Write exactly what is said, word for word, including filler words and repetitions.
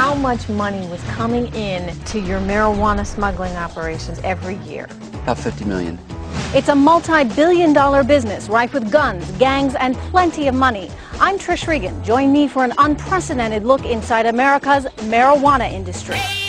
how much money was coming in to your marijuana smuggling operations every year? About fifty million. It's a multi-billion dollar business rife with guns, gangs, and plenty of money. I'm Trish Regan. Join me for an unprecedented look inside America's marijuana industry.